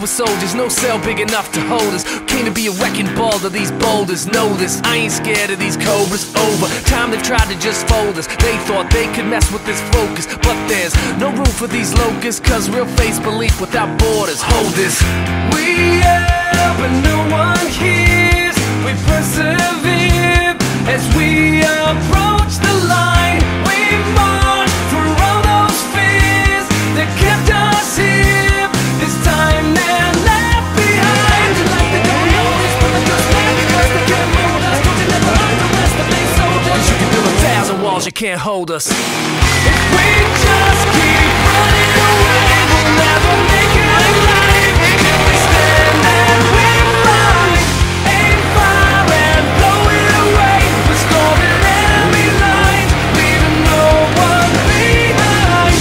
with soldiers, no cell big enough to hold us. Came to be a wrecking ball to these boulders. Know this, I ain't scared of these cobras. Over time they've tried to just fold us. They thought they could mess with this focus, but there's no room for these locusts, cause real face belief without borders. Hold this. We yell but no one hears. We persevere as we approach the line. We march through all those fears that kept us here. This time they're left behind. Like they don't know this, but they're just mad because they can't hold us. Don't you never underestimate soldiers. You can build 1,000 walls, you can't hold us. If we just keep running away, we'll never make it in life. If we stand and we fight, aim fire and blow it away. We're storming enemy lines, leaving no one behind.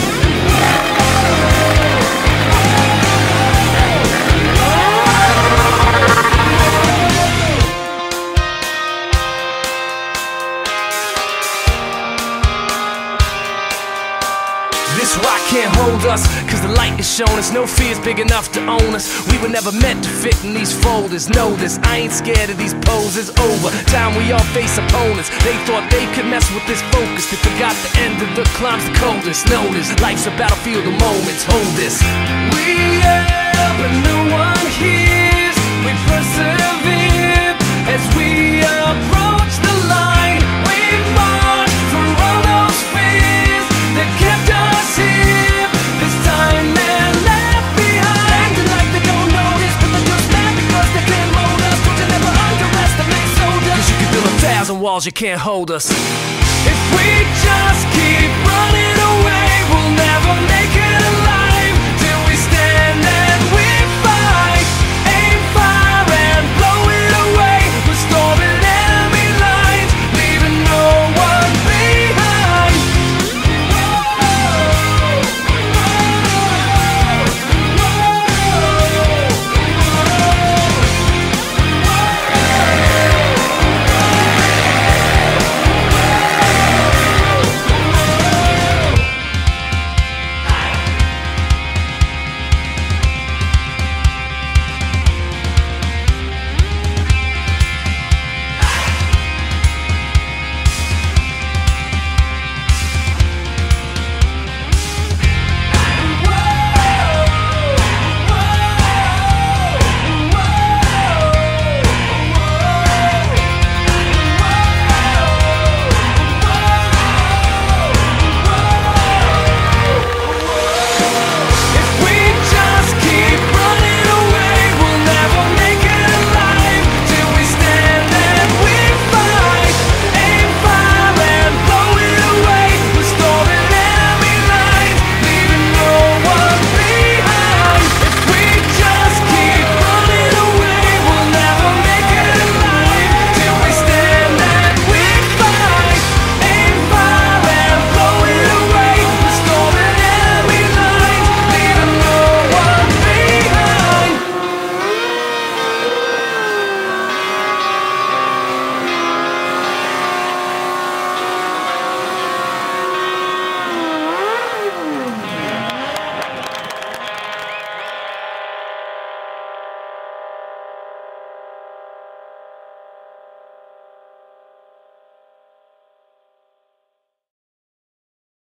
This rock can't hold us, cause the light is shown us. No fear's big enough to own us. We were never meant to fit in these folders. Know this, I ain't scared of these poses. Over time we all face opponents. They thought they could mess with this focus. They forgot the end of the climb's the coldest. Know this, life's a battlefield of moments. Hold this. We yell but no one hears. We persevere as we approach the line. We march through all those fears that kept us here. This time they're left behind. Acting like they don't notice, but they're just mad because they can't hold us. Don't you never underestimate soldiers. Cause you can build 1,000 walls, you can't hold us. If we just keep running away, we'll never make